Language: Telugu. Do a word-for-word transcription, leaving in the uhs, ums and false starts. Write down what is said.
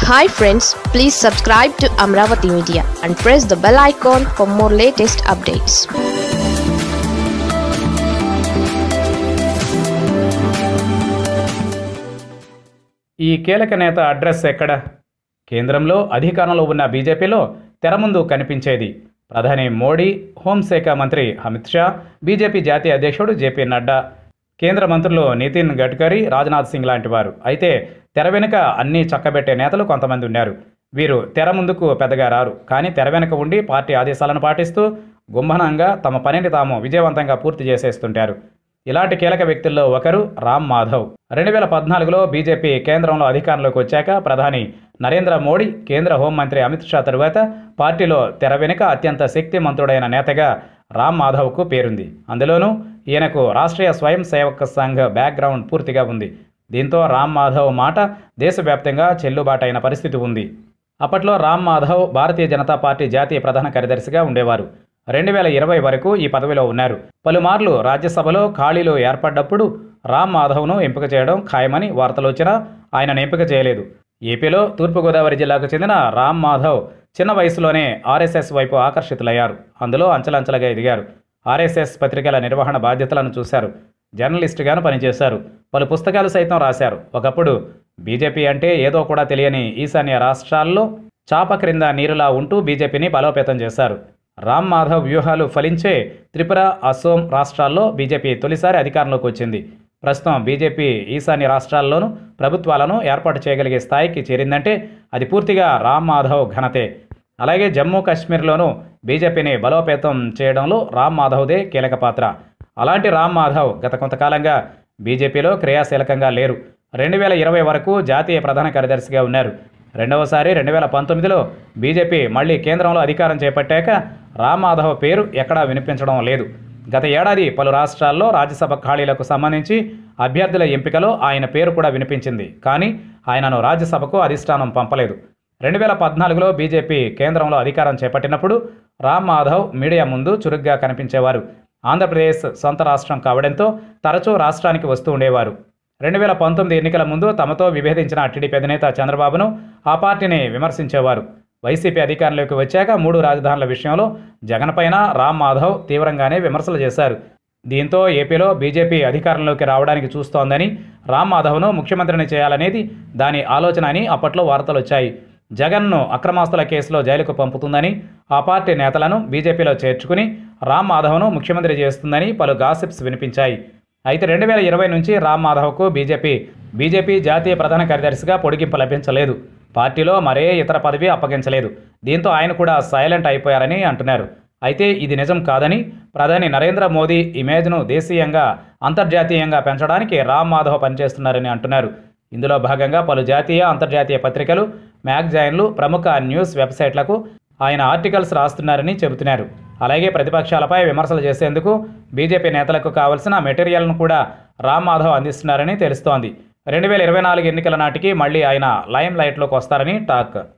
Hi friends, please subscribe to Amaravathi Media and press the bell icon for more latest updates. ఈ కీలక నేత అడ్రస్ ఎక్కడ? కేంద్రంలో అధికారంలో ఉన్న బీజేపీలో తెరముందు కనిపించేది ప్రధాని మోడీ, హోంశాఖ మంత్రి అమిత్ షా, బీజేపీ జాతీయ అధ్యక్షుడు జేపీ నడ్డా, కేంద్ర మంత్రులు నితిన్ గడ్కరీ, రాజ్నాథ్ సింగ్ లాంటి వారు. అయితే తెర వెనుక అన్నీ చక్కబెట్టే నేతలు కొంతమంది ఉన్నారు. వీరు తెర ముందుకు పెద్దగా రారు, కానీ తెర వెనుక ఉండి పార్టీ ఆదేశాలను పాటిస్తూ గుంభనంగా తమ పనిని తాము విజయవంతంగా పూర్తి చేసేస్తుంటారు. ఇలాంటి కీలక వ్యక్తుల్లో ఒకరు రామ్ మాధవ్. రెండు వేల పద్నాలుగులో బీజేపీ కేంద్రంలో అధికారంలోకి వచ్చాక ప్రధాని నరేంద్ర మోడీ, కేంద్ర హోంమంత్రి అమిత్ షా తరువాత పార్టీలో తెర వెనుక అత్యంత శక్తిమంతుడైన నేతగా రామ్ మాధవ్కు పేరుంది. అందులోనూ ఈయనకు రాష్ట్రీయ స్వయం సేవక సంఘ్ బ్యాక్గ్రౌండ్ పూర్తిగా ఉంది. దీంతో రామ్ మాధవ్ మాట దేశవ్యాప్తంగా చెల్లుబాటైన పరిస్థితి ఉంది. అప్పట్లో రామ్ మాధవ్ భారతీయ జనతా పార్టీ జాతీయ ప్రధాన కార్యదర్శిగా ఉండేవారు. రెండు వేల ఇరవై వరకు ఈ పదవిలో ఉన్నారు. పలుమార్లు రాజ్యసభలో ఖాళీలు ఏర్పడ్డప్పుడు రామ్ మాధవ్ను ఎంపిక చేయడం ఖాయమని వార్తలు వచ్చినా ఆయనను ఎంపిక చేయలేదు. ఏపీలో తూర్పుగోదావరి జిల్లాకు చెందిన రామ్ మాధవ్ చిన్న వయసులోనే ఆర్ఎస్ఎస్ వైపు ఆకర్షితులయ్యారు. అందులో అంచెలంచెలుగా ఎదిగారు. ఆర్ఎస్ఎస్ పత్రికల నిర్వహణ బాధ్యతలను చూశారు. జర్నలిస్టుగాను పనిచేశారు. పలు పుస్తకాలు సైతం రాశారు. ఒకప్పుడు బీజేపీ అంటే ఏదో కూడా తెలియని ఈశాన్య రాష్ట్రాల్లో చాప క్రింద నీరులా ఉంటూ బీజేపీని బలోపేతం చేశారు. రామ్ మాధవ్ వ్యూహాలు ఫలించే త్రిపుర, అసోం రాష్ట్రాల్లో బీజేపీ తొలిసారి అధికారంలోకి వచ్చింది. ప్రస్తుతం బీజేపీ ఈశాన్య రాష్ట్రాల్లోనూ ప్రభుత్వాలను ఏర్పాటు చేయగలిగే స్థాయికి చేరిందంటే అది పూర్తిగా రామ్ మాధవ్ ఘనతే. అలాగే జమ్మూ కాశ్మీర్లోనూ బీజేపీని బలోపేతం చేయడంలో రామ్ మాధవ్దే కీలక పాత్ర. అలాంటి రామ్ మాధవ్ గత కొంతకాలంగా బీజేపీలో క్రియాశీలకంగా లేరు. రెండు వేల ఇరవై వరకు జాతీయ ప్రధాన కార్యదర్శిగా ఉన్నారు. రెండవసారి రెండు వేల పంతొమ్మిదిలో బీజేపీ మళ్లీ కేంద్రంలో అధికారం చేపట్టాక రామ్ మాధవ్ పేరు ఎక్కడా వినిపించడం లేదు. గత ఏడాది పలు రాష్ట్రాల్లో రాజ్యసభ ఖాళీలకు సంబంధించి అభ్యర్థుల ఎంపికలో ఆయన పేరు కూడా వినిపించింది. కానీ ఆయనను రాజ్యసభకు అధిష్టానం పంపలేదు. రెండు వేల పద్నాలుగులో బీజేపీ కేంద్రంలో అధికారం చేపట్టినప్పుడు రామ్ మాధవ్ మీడియా ముందు చురుగ్గా కనిపించేవారు. ఆంధ్రప్రదేశ్ సొంత రాష్ట్రం కావడంతో తరచూ రాష్ట్రానికి వస్తూ ఉండేవారు. రెండు వేల పంతొమ్మిది ఎన్నికల ముందు తమతో విభేదించిన టీడీపీ అధినేత చంద్రబాబును, ఆ పార్టీని విమర్శించేవారు. వైసీపీ అధికారంలోకి వచ్చాక మూడు రాజధానుల విషయంలో జగన్ పైన రామ్ మాధవ్ తీవ్రంగానే విమర్శలు చేశారు. దీంతో ఏపీలో బీజేపీ అధికారంలోకి రావడానికి చూస్తోందని, రామ్ మాధవ్ను ముఖ్యమంత్రిని చేయాలనేది దాని ఆలోచన అని అప్పట్లో వార్తలు వచ్చాయి. జగన్ను అక్రమాస్తుల కేసులో జైలుకు పంపుతుందని, ఆ పార్టీ నేతలను బీజేపీలో చేర్చుకుని రామ్ మాధవ్ను ముఖ్యమంత్రి చేస్తుందని పలు గాసిప్స్ వినిపించాయి. అయితే రెండు వేల ఇరవై నుంచి రామ్ మాధవ్కు బీజేపీ బీజేపీ జాతీయ ప్రధాన కార్యదర్శిగా పొడిగింపు లభించలేదు. పార్టీలో మరే ఇతర పదవి అప్పగించలేదు. దీంతో ఆయన కూడా సైలెంట్ అయిపోయారని అంటున్నారు. అయితే ఇది నిజం కాదని, ప్రధాని నరేంద్ర మోదీ ఇమేజ్ను దేశీయంగా, అంతర్జాతీయంగా పెంచడానికి రామ్ మాధవ్ పనిచేస్తున్నారని అంటున్నారు. ఇందులో భాగంగా పలు జాతీయ, అంతర్జాతీయ పత్రికలు, మ్యాగజైన్లు, ప్రముఖ న్యూస్ వెబ్సైట్లకు ఆయన ఆర్టికల్స్ రాస్తున్నారని చెబుతున్నారు. అలాగే ప్రతిపక్షాలపై విమర్శలు చేసేందుకు బీజేపీ నేతలకు కావలసిన మెటీరియల్ను కూడా రామ్ మాధవ్ అందిస్తున్నారని తెలుస్తోంది. రెండు వేల ఇరవై నాలుగు ఎన్నికల నాటికి మళ్లీ ఆయన లైమ్ లైట్లోకి వస్తారని టాక్.